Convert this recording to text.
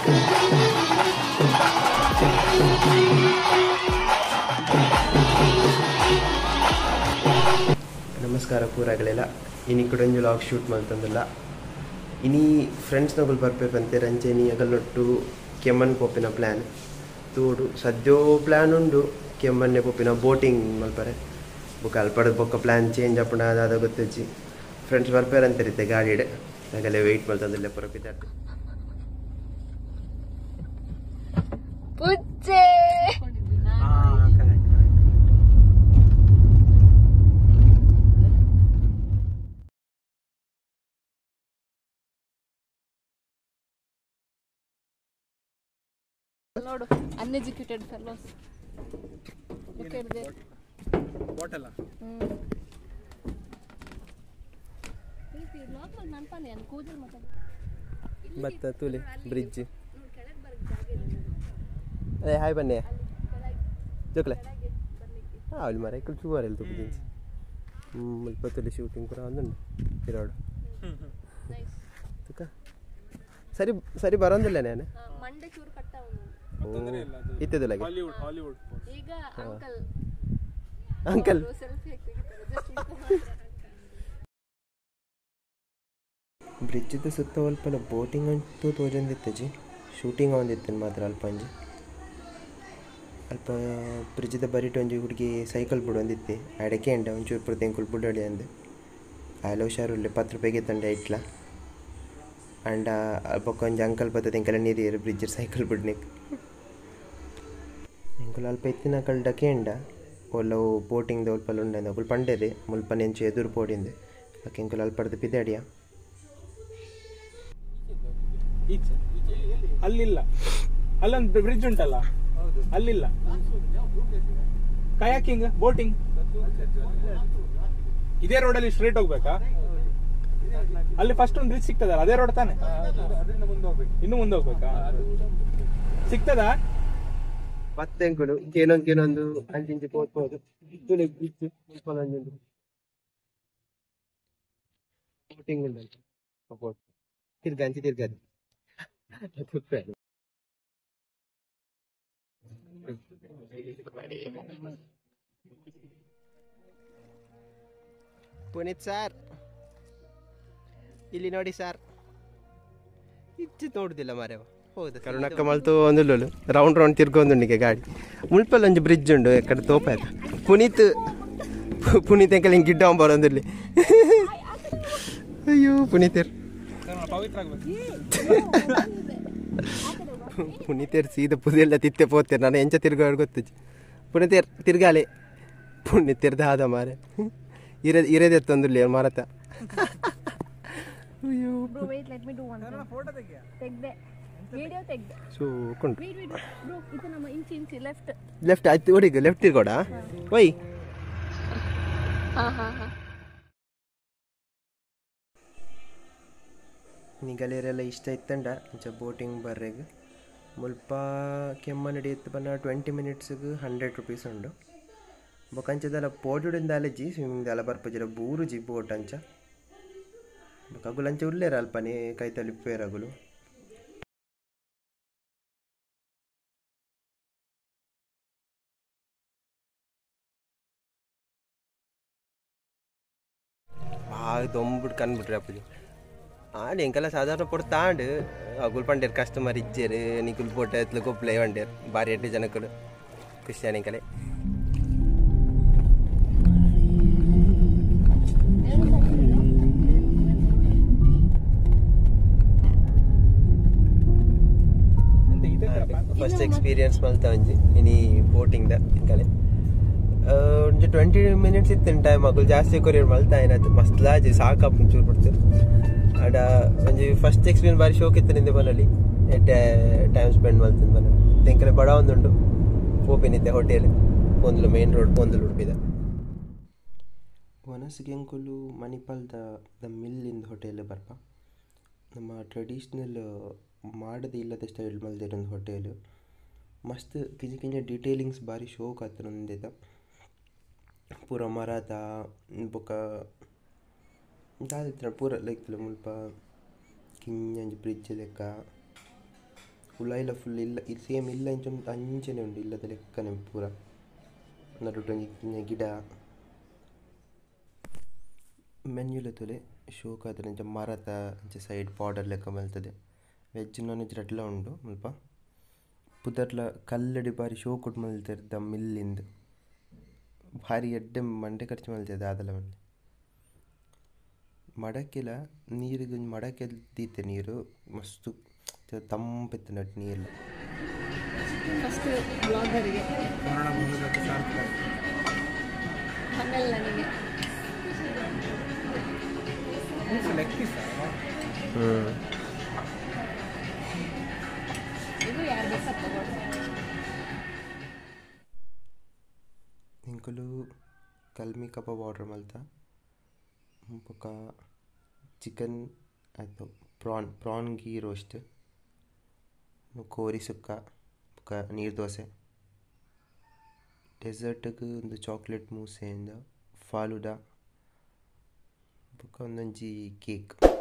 ನಮಸ್ಕಾರ ಪೂರಾಗಲೆಲ್ಲ ಇನಿ ಕುಡಂಜು log shoot ಮಾಡ್ತಂದಿಲ್ಲ ಇನಿ ಫ್ರೆಂಡ್ಸ್ನಗಳು ಬರ್ಬೇಕಂತೆ ರಂಚೆನಿ ಅಗಲೊಟ್ಟು ಕೆಮ್ಮನ್ ಪೋಪಿನ ಪ್ಲ್ಯಾನ್ ತೋಡು ಸದ್ಯೋ ಪ್ಲ್ಯಾನ್ ಉಂಡು ಕೆಮ್ಮನ್ನೆ ಪೋಪಿನ ಬೋಟಿಂಗ್ ಮಲ್ಪರೆ ಬೊಕ್ಕ ಅಲ್ಪಡ ಬೊಕ್ಕ ಪ್ಲ್ಯಾನ್ ಚೇಂಜ್ ಅಪ್ಪಣ ಅದಾದ ಗೊತ್ತಜ್ಜಿ ಫ್ರೆಂಡ್ಸ್ ಬರ್ಪೇರಂತಿರುತ್ತೆ ಗಾಡಿಡೆ ಆಗಲೇ ವೆಯ್ಟ್ ಮಾಡ್ತಂದಿಲ್ಲ ಪೂರ ಬಿದ್ದಾಡ್ತು ಪುಚ್ಚೆ ನೋಡು ಅನ್ಎಜುಕೇಟೆಡ್ ಫೆಲೋಸ್ ಬಾಟಲ್ ಮತ್ತ ತುಲಿ ಬ್ರಿಡ್ಜ್ ಅದೇ ಹಾಯ್ ಬನ್ನಿ ಜೋಕ್ಲೆ ಅವಳು ಮರ ఇక్కడ చూడాలి ತುಪ್ಪಿಂಚಿ ಮುಲ್ಪತ್ತಲ್ಲಿ ಶೂಟಿಂಗ್ ಕೂಡ ಒಂದುಂಡು ಇರೋಡು ಸರಿ ಸರಿ ಬರೋದಿಲ್ಲ ನಾನು ಮಂಡೆ ಚೂರು ಕಟ್ಟ ಇತ್ತದಿಲ್ಲ ಹಾಲಿವುಡ್ ಈಗ ಅಂಕಲ್ ಸೆಲ್ಫಿ ಬ್ರಿಡ್ಜಿದ ಸುತ್ತ ಅಲ್ಪನ ಬೋಟಿಂಗ್ ಅಂತೂ ತೋಜಂದಿತ್ತಜಿ ಶೂಟಿಂಗ್ ಒಂದಿತ್ತೇನು ಮಾತ್ರ ಅಲ್ಪ ಅಂಜಿ ಅಲ್ಪ ಬ್ರಿಡ್ಜಿದ ಬರಿಟ್ ಒಂಜಿ ಹುಡುಗಿ ಸೈಕಲ್ ಬಿಡೊಂದಿತ್ತೆ ಅಡಕೆ ಅಂಡ ಒಂಚೂರು ಪುರ ತೆಂಕುಲ್ ಬುಡಡಿ ಅಂದು ಅಲ್ಲ ಹುಷಾರುಲ್ಲೆ 10 ರೂಪಾಯಿಗೆ ತಂಡ ಇಟ್ಲ ಅಂಡ ಬೊಕ್ಕ ಒಂಜಿ ಅಂಕಲ್ ಬತ್ತ ತೆಂಕಲ ನೀರು ಬ್ರಿಡ್ಜ್ ಸೈಕಲ್ ಬಿಡ್ನಿಕ್ ಎಂಕುಲು ಅಲ್ಪ ಎತ್ತಿನ ಕಲ್ ಡಕೆ ಅಂಡ ಒಲ್ಲವು ಬೋಟಿಂಗ್ದ ಉಲ್ಪಲ್ಲ ಉಂಡೆ ಅಕುಲು ಪಂಡೆದೆ ಮುಲ್ಪನ ಎಂಚು ಎದುರು ಪೋಡಿಂದೆ ಅಕ್ಕೆ ಎಂಕುಲು ಅಲ್ಪಡ್ದು ಪಿದಾಡಿಯ ಅಲ್ಲಿಲ್ಲ ಅಲ್ಲೊಂದು ಬ್ರಿಡ್ಜ್ ಉಂಟಲ್ಲ ಅಲ್ಲಿಲ್ಲ ಕಯಾಕಿಂಗ್ ಬೋಟಿಂಗ್ ಇದೇ ರೋಡಲ್ಲಿ ಸ್ಟ್ರೇಟ್ ಹೋಗ್ಬೇಕಾ ಅಲ್ಲಿ ಫಸ್ಟ್ ಒಂದು ಬ್ರಿಡ್ಜ್ ಸಿಗ್ತದಲ್ಲ ಅದೇ ರೋಡ್ ತಾನೆ ಇನ್ನು ಮುಂದೆ ಹೋಗ್ಬೇಕಾ ಸಿಗ್ತದಾ ಮತ್ತೆ ಎಂಕುಲು ಏನೊಂದು ಅಂಚಿಂಚಿ ಹೋಗ್ಬೋದು ಬೋಟಿಂಗ್ ಉಂಟು ತಿರ್ಗಂಚಿ ತಿರ್ಗದು ಪುನೀತ್ ಸರ್ ಇಲ್ಲಿ ನೋಡಿ ಸರ್ ಇಜ್ಜಿ ನೋಡುದಿಲ್ಲ ಮಾರೇವ ಹೌದು ಕರುಣಕ್ಕ ಮಲ್ತು ಒಂದುಲ್ಲು ರೌಂಡ್ ತಿರ್ಗೊಂದುಂಡಿಗೆ ಗಾಡಿ ಮುಳ್ಪಲ್ಲಿ ಒಂಜಿ ಬ್ರಿಡ್ಜ್ ಉಂಡು ಎಕ್ಕಡೆ ತೋಪಾಯ್ತ ಪುನೀತ್ ಎಂಕಲ್ ಹಿಂಗೆ ಗಿಡ್ಡ ಬರೋದಿಲ್ಲಿ ಅಯ್ಯೋ ಪುನೀತರ್ ಪುನೀತರ್ ಸೀದ ಪುದೆಲ್ಲ ತಿತ್ತೆ ಪೋತೇರ್ ನಾನು ಎಂಚ ತಿರ್ಗಾಡ್ ಗೊತ್ತಜ್ಜಿ ಪುನೀತರ್ ತಿರ್ಗಾಲೆ ಪುಣ್ಯತಿರ್ದ ಆದ ಮಾರೆ ಇರದೆ ತಂದುಲ್ಲಿ ಮಾರತ ಅಯ್ಯೋ ಲೆಫ್ಟ್ ಆಯ್ತು ಹುಡುಗ ಲೆಫ್ಟ್ ಇರ್ಗೋಡ ವೈ ನಿಗಲೇರೆಲ್ಲ ಇಷ್ಟ ಇತ್ತಂಡ ಇಂಚ ಬೋಟಿಂಗ್ ಬರ್ರೆಗ್ ಮುಲ್ಪ ಕೆಮ್ಮನಡಿ ಎತ್ತು ಬನ್ನ 20 ಮಿನಿಟ್ಸ್ಗೆ 100 ರೂಪೀಸ್ ಉಂಡು ಬೊಕಂಚದಲ್ಲ ಪೋಡುಡಿಂದ ಅಲಜಿ ಸ್ವಿಮ್ಮಿಂಗ್ ಅಲ ಬರ್ಪಜಿರ ಬೂರು ಜಿ ಬೋಟ್ ಅಂಚ ಬೊಕಗುಲಂಚ ಉಲ್ಲೇರ ಅಲ್ಪನೆ ಕೈತಲಿ ಪೇರಗುಲು ದೊಂಬಿಟ್ಟು ಕಂಡ್ಬಿಟ್ರಿ ಅಪ್ಪಜಿ ಆಂಡ್ ಎಂಕಲ್ಲ ಸಾಧಾರಣ ಪೊಟ್ಟು ತಾಂಡು ಅಗುಲ್ ಪಂಡೇರ್ ಕಸ್ಟಮರ್ ಇಜ್ಜೇರು ನಿಕುಲ್ ಪೋಟ ಎತ್ಲು ಕೊಪ್ಪಲೆ ಪಂಡೇರು ಬಾರಿ ಎಟ್ಟು ಜನಕ್ಕಳು ಖುಷಿ ಅನಿಕಲೆ ಫಸ್ಟ್ ಎಕ್ಸ್ಪೀರಿಯನ್ಸ್ ಮಲ್ತಾ ಒಂಜಿ ಇನಿ ಬೋಟಿಂಗ್ದ ಎಂಕಲೆ ಒಂಜಿ 20 ಮಿನಿಟ್ಸ್ ಇತ್ತಿನ ಟೈಮ್ ಅಗುಲ್ ಜಾಸ್ತಿ ಕೊರಿಯರ್ ಮಲ್ತಾ ಏನಾಯ್ತು ಮಸ್ತ್ ಲಾಜಿ ಸಾಕಪ್ಪ ಚೂರು ಬಿಡ್ತಾರೆ ಆಡ ಒಂಜಿ ಫಸ್ಟ್ ಎಕ್ಸ್ಪೀರಿಯನ್ಸ್ ಬಾರಿ ಶೋಕ್ ಇತ್ತು ನಿಂದೆ ಬನಲ್ಲಿ ಎಟ್ಟೆ ಟೈಮ್ ಸ್ಪೆಂಡ್ ಮಲ್ತಿಂದ ಬನಲ್ಲಿ ತೆಂಕಲೆ ಬಡ ಒಂದುಂಡು ಪೋಪಿನಿದ್ದೆ ಹೋಟೆಲ್ ಪೊಂದುಲು ಮೇನ್ ರೋಡ್ ಪೊಂದುಲು ಉಡುಪಿದ ವನಸ್ಗೆ ಎಂಕುಲು ಮಣಿಪಾಲ್ದ ದ ಮಿಲ್ಲಿಂದ ಹೋಟೆಲ್ ಬರ್ಪ ನಮ್ಮ ಟ್ರೆಡಿಷ್ನಲ್ ಮಾಡದ ಇಲ್ಲದ ಸ್ಟೈಲ್ ಮಲ್ದಿರೊಂದು ಹೋಟೆಲ್ ಮಸ್ತ್ ಕಿಂಜ ಡೀಟೇಲಿಂಗ್ಸ್ ಬಾರಿ ಶೋಕ್ ಆತ ನಂದಿದ ಪೂರ ಮರದ ಬೊಕ ದಾದಿತ್ರ ಪೂರ ಲೈಕ್ ಮುಲ್ಪ ಕಿಂಜ ಬ್ರಿಡ್ಜ್ ಲೆಕ್ಕ ಉಲ ಇಲ್ಲ ಫುಲ್ ಇಲ್ಲ ಇದು ಸೇಮ್ ಇಲ್ಲ ಇಂಚೊಂದು ಅಂಚನೆ ಉಂಡು ಇಲ್ಲದ ಲೆಕ್ಕನೆ ಪೂರ ನಡುಟೊಂದು ಗಿಡ ಮೆನ್ಯುಲ ತೊಲೆ ಶೋಕ್ ಆದರೆ ಇಂಚ ಮರದ ಇಂಚ ಸೈಡ್ ಬಾರ್ಡರ್ ಲೆಕ್ಕ ಮಲ್ತದೆ ವೆಜ್ ನಾನ್ ವೆಜ್ ರಡ್ಲ ಉಂಡು ಮುಲ್ಪ ಪುದರ್ಲ ಕಲ್ಲಡಿ ಬಾರಿ ಶೋ ಕೊಟ್ಟು ಮಲ್ತಿರ್ದ ಮಿಲ್ಲಿಂದು ಭಾರಿ ಎಡ್ಡೆ ಮಂಡೆ ಖರ್ಚು ಮಲ್ತದೆ ಅದೆಲ್ಲ ಮಂಡೆ ಮಡಕೆಲ ನೀರಿಗೆ ಮಡಕೆ ದೀತೆ ನೀರು ಮಸ್ತು ತಂಪಿತ್ತು ನಟ್ಟು ನೀರು ಫಸ್ಟ್ ಬ್ಲಾಗರಿಗೆ ಆಮೇಲೆ ನನಗೆ ಇದು ಯಾರು ಬೇಕಾ ತಗೊಳ್ಳಿ ಇಂಕಲು ಕಲ್ಮಿ ಕಬಾಬ್ ಆರ್ಡರ್ ಮಲ್ತ ಬೊಕ ಚಿಕನ್ ಆಯಿತು ಪ್ರಾನ್ ಗೀ ರೋಸ್ಟ್ ಕೋರಿ ಸುಕ್ಕ ಬೊಕ ನೀರು ದೋಸೆ ಡೆಸರ್ಟ್ಗೆ ಒಂದು ಚಾಕ್ಲೇಟ್ ಮೂಸೆಯಿಂದ ಫಾಲುಡಾ ಬೊಕ ಒಂದೊಂಜಿ ಕೇಕ್